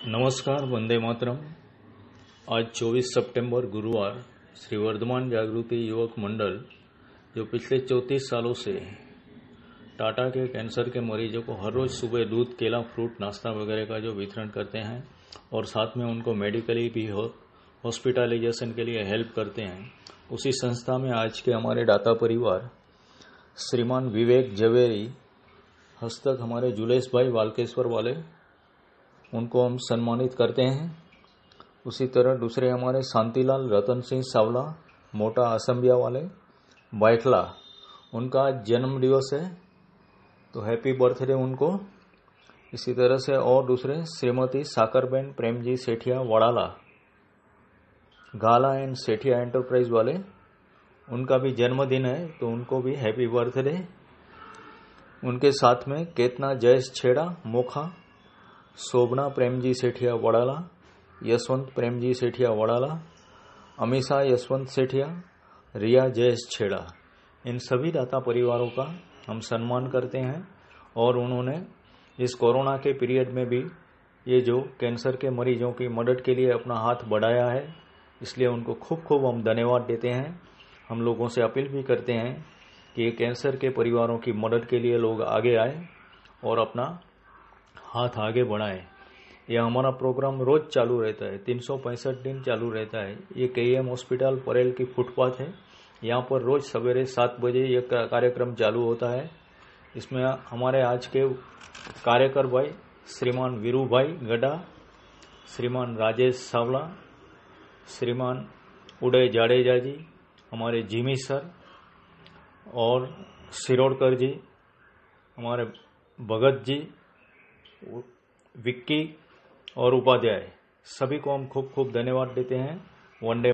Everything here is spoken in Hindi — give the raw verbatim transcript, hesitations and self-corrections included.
नमस्कार, वंदे मातरम। आज चौबीस सितंबर गुरुवार श्री वर्धमान जागृति युवक मंडल जो पिछले चौंतीस सालों से टाटा के कैंसर के मरीजों को हर रोज सुबह दूध, केला, फ्रूट, नाश्ता वगैरह का जो वितरण करते हैं और साथ में उनको मेडिकली भी हो हॉस्पिटलाइजेशन के लिए हेल्प करते हैं, उसी संस्था में आज के हमारे दाता परिवार श्रीमान विवेक जवेरी हस्तक हमारे जुलेश भाई वालकेश्वर वाले, उनको हम सम्मानित करते हैं। उसी तरह दूसरे हमारे शांतिलाल रतन सिंह सावला मोटा असम्बिया वाले बैठला, उनका आज जन्म दिवस है तो हैप्पी बर्थडे उनको। इसी तरह से और दूसरे श्रीमती साकरबेन प्रेमजी सेठिया वड़ाला गाला एंड सेठिया एंटरप्राइज वाले, उनका भी जन्मदिन है तो उनको भी हैप्पी बर्थडे। उनके साथ में केतना जयेश छेड़ा मोखा, शोभना प्रेमजी सेठिया वड़ाला, यशवंत प्रेमजी सेठिया वड़ाला, अमीषा यशवंत सेठिया, रिया जयेश छेड़ा, इन सभी दाता परिवारों का हम सम्मान करते हैं। और उन्होंने इस कोरोना के पीरियड में भी ये जो कैंसर के मरीजों की मदद के लिए अपना हाथ बढ़ाया है, इसलिए उनको खूब खूब हम धन्यवाद देते हैं। हम लोगों से अपील भी करते हैं कि ये कैंसर के परिवारों की मदद के लिए लोग आगे आए और अपना हाथ आगे बढ़ाएं। यह हमारा प्रोग्राम रोज चालू रहता है, तीन सौ पैंसठ दिन चालू रहता है। ये के एम हॉस्पिटल परेल की फुटपाथ है, यहाँ पर रोज सवेरे सात बजे यह कार्यक्रम चालू होता है। इसमें हमारे आज के कार्यकर भाई श्रीमान वीरू भाई गड्ढा, श्रीमान राजेश सावला, श्रीमान उदय जाडेजा जी, हमारे जिमी सर और सिरोडकर जी, हमारे भगत जी, विक्की और उपाध्याय, सभी को हम खूब खूब धन्यवाद देते हैं। वनडे